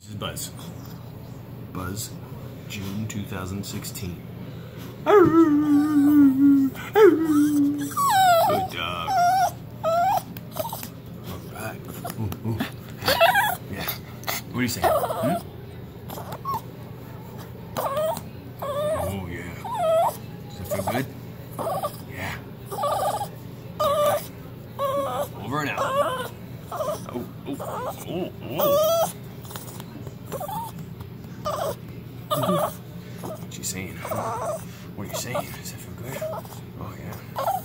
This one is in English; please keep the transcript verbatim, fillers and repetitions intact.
This is Buzz. Buzz, June two thousand sixteen. Good dog. All right. Ooh, ooh. Yeah. What are you saying? Hmm? Oh, yeah. Does that feel good? Yeah. All right. Over and out. Oh, oh, oh, oh. What's she saying? What are you saying? Does that feel good? Oh, yeah.